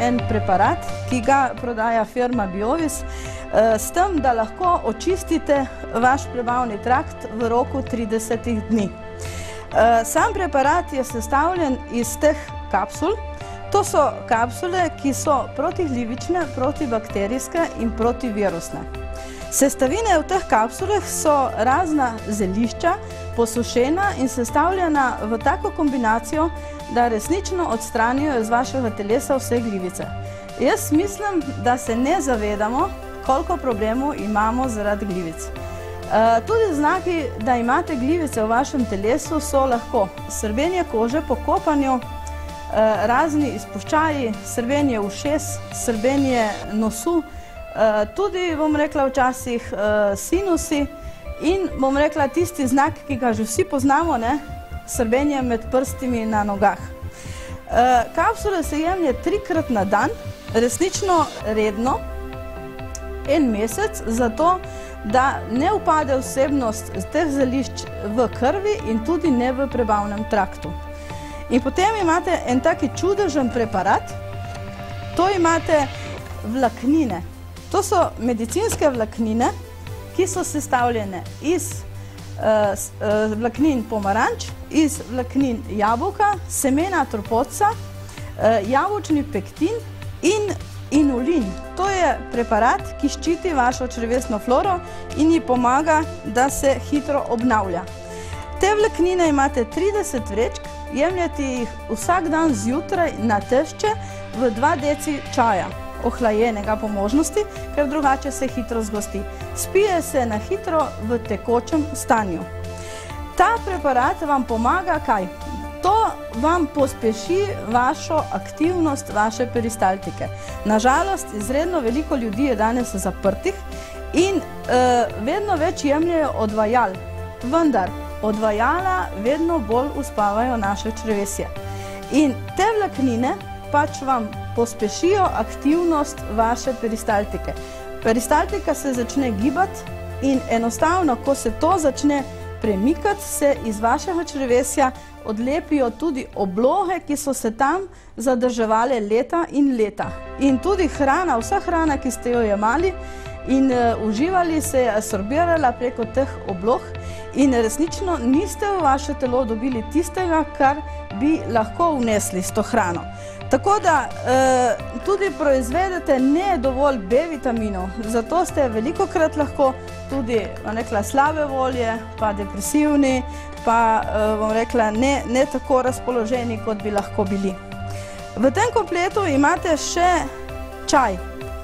en preparat, ki ga prodaja firma Biovis, s tem, da lahko očistite vaš prebavni trakt v roku 30 dni. Sam preparat je sestavljen iz teh kapsul. To so kapsule, ki so protiglivične, protibakterijske in protivirusne. Sestavine v teh kapsulah so razna zelišča, posušena in sestavljena v tako kombinacijo, da resnično odstranijo iz vašega telesa vse glivice. Jaz mislim, da se ne zavedamo, koliko problemov imamo zaradi glivic. Tudi znaki, da imate glivice v vašem telesu, so lahko srbenje kože po kopanju, razni izpuščaji, srbenje ušes, srbenje nosu, tudi, bom rekla, včasih sinusi in, bom rekla, tisti znak, ki ga že vsi poznamo, srbenje med prstimi na nogah. Kapsule se jemlje 3-krat na dan, resnično redno, en mesec, zato da ne upade vsebnost teh zelišč v krvi in tudi ne v prebavnem traktu. In potem imate en taki čudežen preparat, to imate vlaknine. To so medicinske vlaknine, ki so sestavljene iz vlaknin pomaranč, iz vlaknin jabolka, semena trpotca, jabolčni pektin in inulin. To je preparat, ki ščiti vašo črevesno floro in ji pomaga, da se hitro obnavlja. Te vlaknine imate 30 vrečk, jemljate jih vsak dan zjutraj na tešče v 2 deci čaja, ohlajenega po možnosti, ker drugače se hitro zgosti. Spije se na hitro v tekočem stanju. Ta preparat vam pomaga kaj? To vam pospeši vašo aktivnost, vaše peristaltike. Nažalost, izredno veliko ljudi je danes zaprtih in vedno več jemljajo odvajal, vendar odvajala vedno bolj uspavajo naše črevesje. In te vlaknine pač vam pospešijo aktivnost vaše peristaltike. Peristaltika se začne gibati in enostavno, ko se to začne premikati, se iz vašega črevesja odlepijo tudi obloge, ki so se tam zadrževale leta in leta. In tudi hrana, vsa hrana, ki ste jo jemali in uživali, se je absorbirala preko teh oblog in resnično niste v vaše telo dobili tistega, kar bi lahko vnesli s to hrano. Tako da tudi proizvedete ne dovolj B-vitaminov, zato ste velikokrat lahko tudi, bom rekla, slabe volje, pa depresivni, pa, bom rekla, ne tako razpoloženi, kot bi lahko bili. V tem kompletu imate še čaj.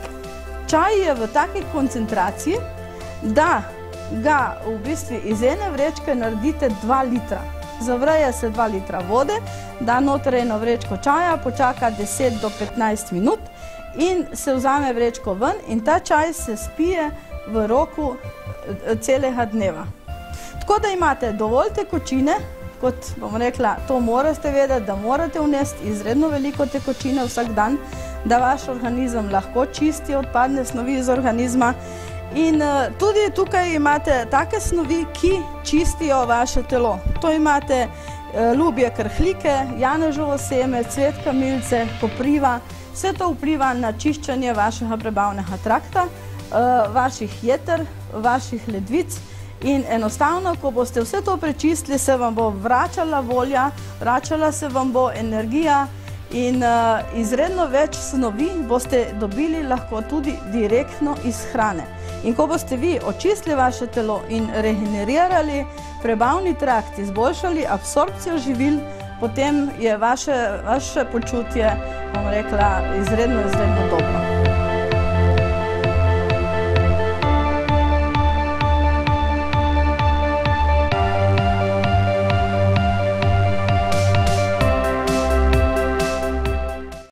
Čaj je v taki koncentraciji, da ga v bistvu iz ene vrečke naredite 2 litra. Zavreje se 2 litra vode, da noter eno vrečko čaja, počaka 10 do 15 minut in se vzame vrečko ven in ta čaj se spije v roku celega dneva. Tako da imate dovolj tekočine, kot bom rekla, to morate vedeti, da morate vnesti izredno veliko tekočine vsak dan, da vaš organizem lahko čisti odpadne snovi iz organizma. In tudi tukaj imate take snovi, ki čistijo vaše telo. To imate lubje krhlike, janeževo seme, cvet kamilice, kopriva. Vse to vpliva na čiščenje vašega prebavnega trakta, vaših jeter, vaših ledvic. In enostavno, ko boste vse to prečistili, se vam bo vračala volja, vračala se vam bo energija in izredno več snovi boste dobili lahko tudi direktno iz hrane. In ko boste vi očistili vaše telo in regenerirali prebavni trakt, izboljšali absorpcijo živil, potem je vaše počutje, bom rekla, izredno dobro.